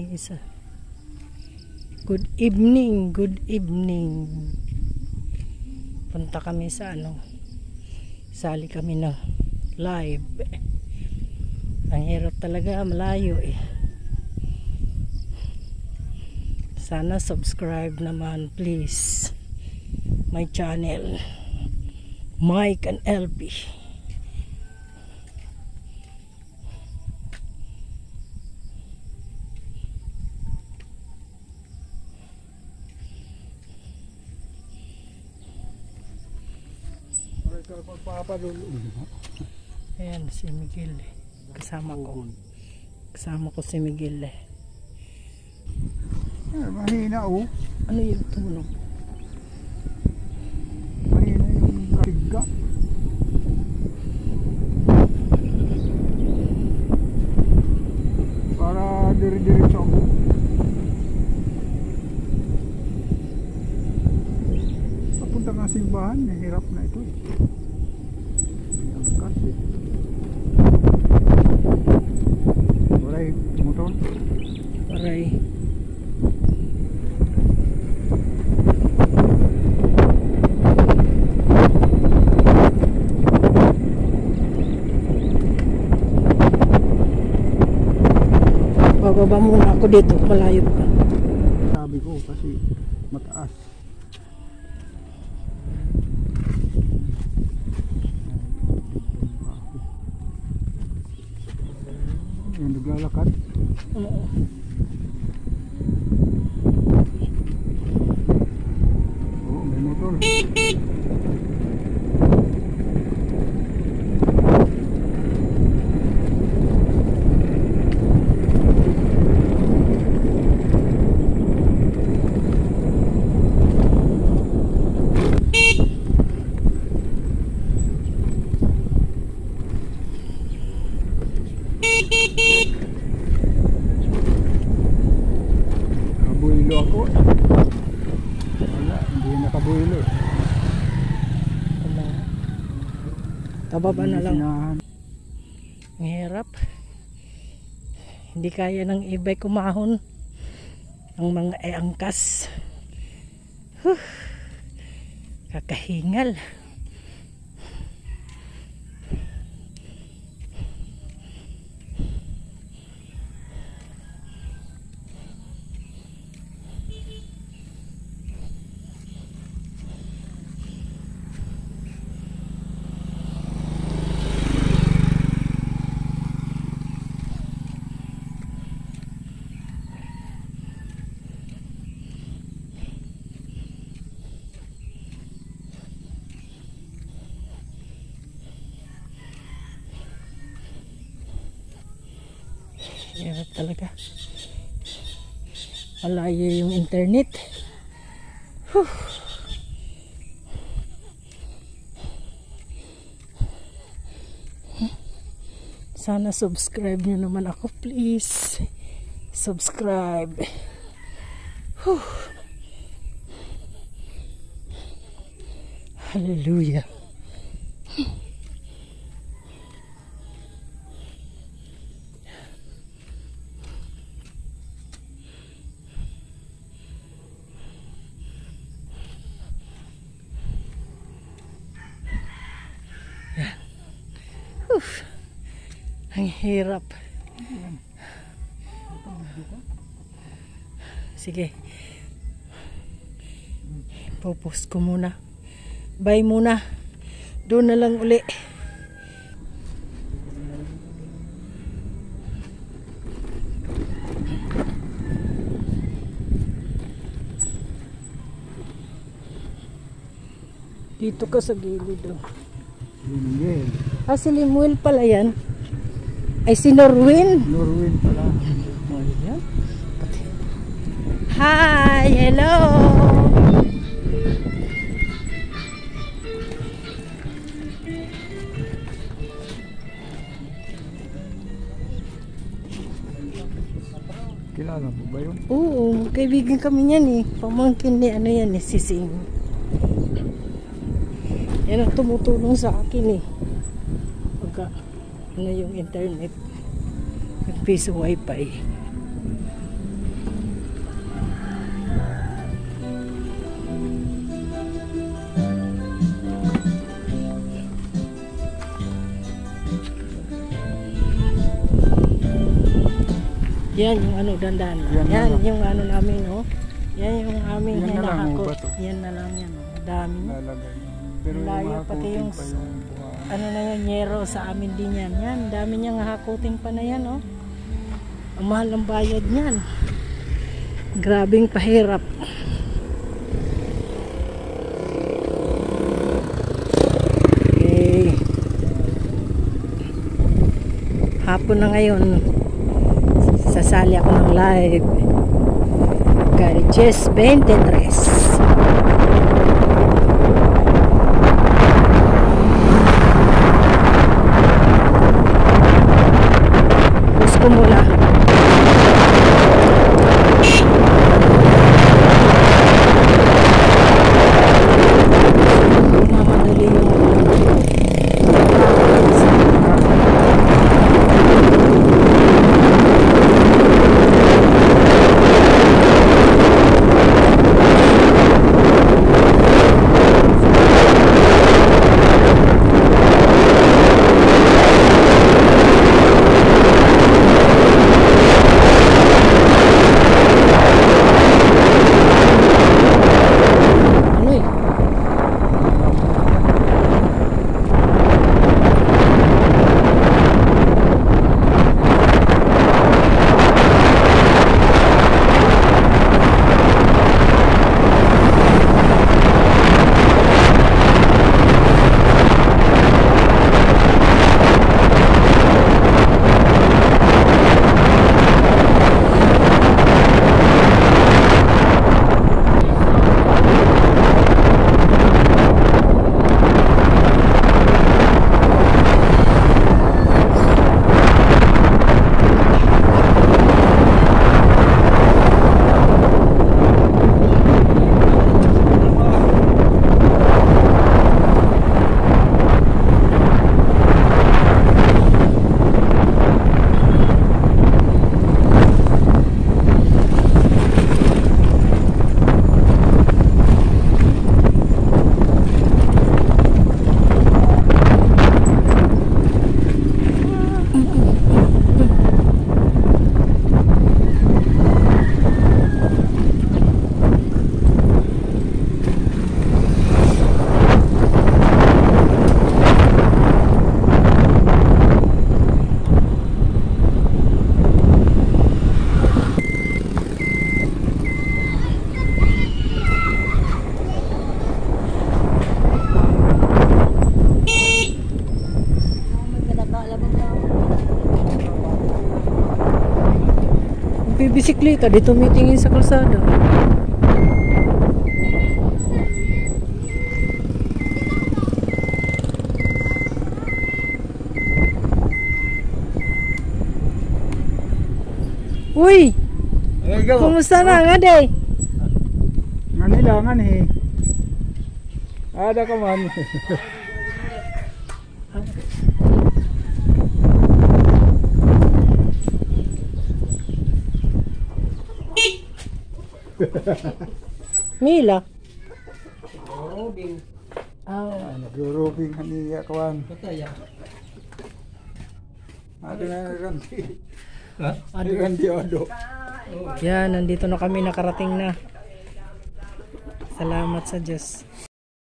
may isa. Good evening, good evening. Punta kami sa ano, sali kami ng live. Ang hirap talaga, malayo eh. Sana subscribe naman please my channel, Mike and LP. Ayan si Miguel eh. Kasama ko si Miguel eh. Mahina oh. Ano yung tunog? Mahina yung tiga. Para diri-diretso ako. Papunta nga simbahan, hirap na ito eh. Angkat eh. Aray, motor. Aray. Bababa muna ako dito, malayo pa. Sabi ko kasi mataas. Yung naglalakad. Oo. Oo, may motor. Kabuilo ako. Wala, hindi nakabuilo. Wala. Tababa na lang. Ang hirap. Hindi kaya ng e-bike kumahon. Ang mga angkas. Kakahingal. Hirap talaga. Malayo yung internet. Sana subscribe nyo naman ako please. Subscribe. Hallelujah. Ang hirap. Sige. Popost ko muna. Bye muna. Doon na lang uli. Dito ka sa gilid. Oh. Limuel. Ah, si Limuel pala yan. Ay, si Norwin. Norwin pala. Oh, yan. Hi! Hello! Kilala mo ba yun? Oo, kaibigan kami niyan eh. Pamangkin ni ano yan eh, Sising. Yan ang tumutulong sa akin eh. Pagka ano yung internet, yung piso wifi. Yan yung ano, dandan. Yan Yan, na lang. yung ano namin, oh. Yan yung aming Yan na lang, oh, hinahakot. bato. Yan na lang yan, oh. Dami. Lalagay. Pero yung Layo, mga pati kuting yung pa yung buha. ano na yan, nyero sa amin din yan. Yan, dami niyang hakuting pa na yan, oh. Ang mahal ang bayad niyan. Grabing pahirap. Okay. Hapon na ngayon. Sasali ako ng live. Gadgets 23. Gusto muna. Mamadali yung ano eh. Bibisikleta, di tumitingin sa kalsada. Uy! Kumusta na nga day? Nga nilangan eh. Ada ka man. Mila? Nag-roping haniya kawan. Ada na ganti. Ada ganti odo. Yan, nandito na kami, nakarating na. Salamat sa Diyos.